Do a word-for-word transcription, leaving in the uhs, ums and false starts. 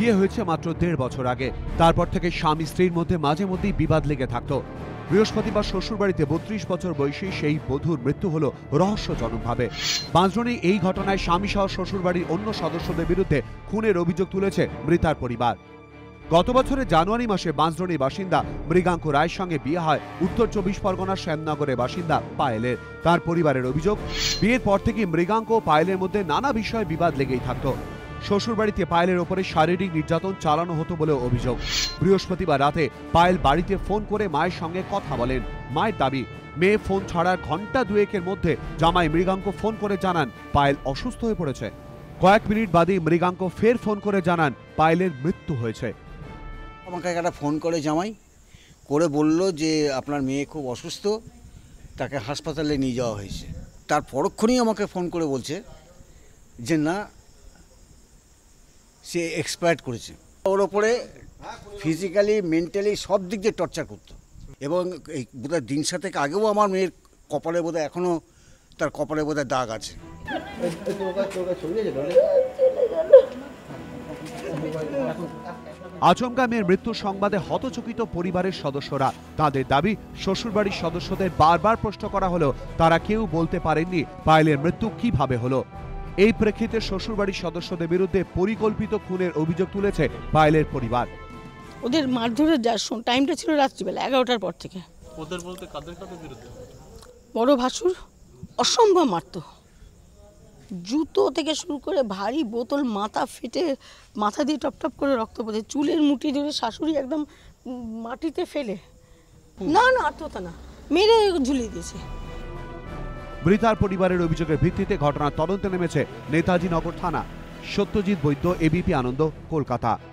বিয়ে হয়েছে মাত্র দেড় বছর আগে। তারপর থেকে স্বামী স্ত্রীর মধ্যে মাঝে মধ্যেই বিবাদ লেগে থাকতো। বৃহস্পতিবার শ্বশুরবাড়িতে বত্রিশ বছর বয়সী সেই বধূর মৃত্যু হল রহস্যজনকভাবে। বাঁশদ্রোণী এই ঘটনায় স্বামী সহ শ্বশুরবাড়ির অন্য সদস্যদের বিরুদ্ধে খুনের অভিযোগ তুলেছে মৃতার পরিবার। গত বছরের জানুয়ারি মাসে বাঁশদ্রোণীর বাসিন্দা মৃগাঙ্ক রায়ের সঙ্গে বিয়ে হয় উত্তর চব্বিশ পরগনার শ্যামনগরের বাসিন্দা পায়েলের। তার পরিবারের অভিযোগ, বিয়ের পর থেকে মৃগাঙ্ক ও পায়েলের মধ্যে নানা বিষয়ে বিবাদ লেগেই থাকত। শ্বশুরবাড়িতে পায়েলের ওপরে শারীরিক নির্যাতন চালানো হতো বলে অভিযোগ। বৃহস্পতিবার রাতে পায়েল বাড়িতে ফোন করে মায়ের সঙ্গে কথা বলেন। মায়ের দাবি, মেয়ে ফোন ছাড়ার ঘন্টা দুয়েকের মধ্যে জামাই মৃগাঙ্ক ফোন করে জানান পায়েল অসুস্থ হয়ে পড়েছে। কয়েক মিনিট বাদেই মৃগাঙ্ক ফের ফোন করে জানান পায়েলের মৃত্যু হয়েছে। আমাকে একটা ফোন করে জামাই করে বলল যে আপনার মেয়ে খুব অসুস্থ, তাকে হাসপাতালে নিয়ে যাওয়া হয়েছে। তার পরক্ষণেই আমাকে ফোন করে বলছে যে না, সে এক্সপায়ার্ড করেছে। ওর ওপরে ফিজিক্যালি মেন্টালি সব দিক দিয়ে টর্চার করতো এবং এই বোধহয় দিন সাতেক আগেও আমার মেয়ের কপালে বোধহয় এখনও তার কপালে বোধহয় দাগ আছে। আচমকা মেয়ের মৃত্যুর সংবাদে হতচকিত পরিবারের সদস্যরা। তাদের দাবি, শ্বশুরবাড়ির সদস্যদের বারবার প্রশ্ন করা হলেও তারা কেউ বলতে পারেননি পায়েলের মৃত্যু কিভাবে হলো। এই প্রেক্ষিতে শ্বশুরবাড়ির সদস্যদের বিরুদ্ধে পরিকল্পিত খুনের অভিযোগ তুলেছে পায়েলের পরিবার। ওদের মারধরের যা টাইমটা ছিল রাত্রিবেলা এগারোটার পর থেকে। ওদের বলতে কাদের কাদের বিরুদ্ধে? বড় ভাসুর অসম্ভব মারত, জুতো থেকে শুরু করে ভারী বোতল, মাথা ফেটে মাথা দিয়ে টপ টপ করে রক্ত পড়ে, চুলের মুঠি ধরে শাশুড়ি একদম মাটিতে ফেলে, না না আত্মহত্যা না, মেরে ঝুলিয়ে দিয়েছে। মৃতার পরিবারের অভিযোগের ভিত্তিতে ঘটনার তদন্তে নেমেছে নেতাজি নগর থানা। সত্যজিৎ বৈদ্য, এবিপি আনন্দ, কলকাতা।